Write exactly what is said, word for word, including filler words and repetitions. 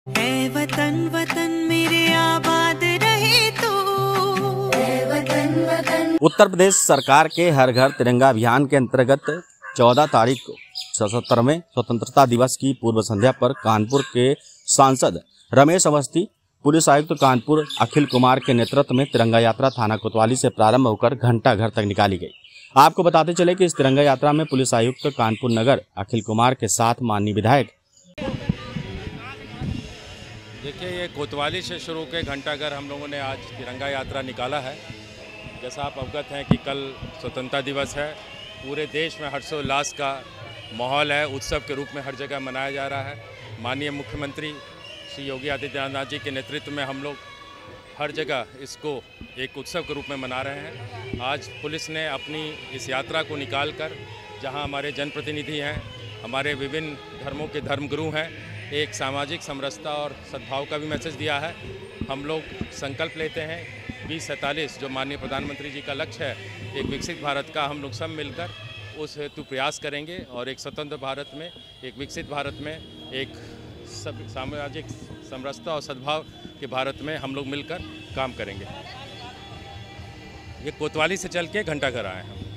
ऐ वतन वतन मेरे आबाद रहे तू, ऐ वतन वतन। उत्तर प्रदेश सरकार के हर घर तिरंगा अभियान के अंतर्गत चौदह तारीख को सतहत्तरवें स्वतंत्रता दिवस की पूर्व संध्या पर कानपुर के सांसद रमेश अवस्थी, पुलिस आयुक्त कानपुर अखिल कुमार के नेतृत्व में तिरंगा यात्रा थाना कोतवाली से प्रारंभ होकर घंटा घर तक निकाली गई। आपको बताते चले कि इस तिरंगा यात्रा में पुलिस आयुक्त कानपुर नगर अखिल कुमार के साथ माननीय विधायक। देखिए, ये कोतवाली से शुरू के घंटाघर हम लोगों ने आज तिरंगा यात्रा निकाला है। जैसा आप अवगत हैं कि कल स्वतंत्रता दिवस है, पूरे देश में हर्षोल्लास का माहौल है, उत्सव के रूप में हर जगह मनाया जा रहा है। माननीय मुख्यमंत्री श्री योगी आदित्यनाथ जी के नेतृत्व में हम लोग हर जगह इसको एक उत्सव के रूप में मना रहे हैं। आज पुलिस ने अपनी इस यात्रा को निकालकर, जहां हमारे जनप्रतिनिधि हैं, हमारे विभिन्न धर्मों के धर्मगुरु हैं, एक सामाजिक समरसता और सद्भाव का भी मैसेज दिया है। हम लोग संकल्प लेते हैं बीस सैंतालीस जो माननीय प्रधानमंत्री जी का लक्ष्य है, एक विकसित भारत का, हम लोग सब मिलकर उस हेतु प्रयास करेंगे और एक स्वतंत्र भारत में, एक विकसित भारत में, एक सब सामाजिक समरसता और सद्भाव के भारत में हम लोग मिलकर काम करेंगे। ये कोतवाली से चल के घंटाघर आए हैं।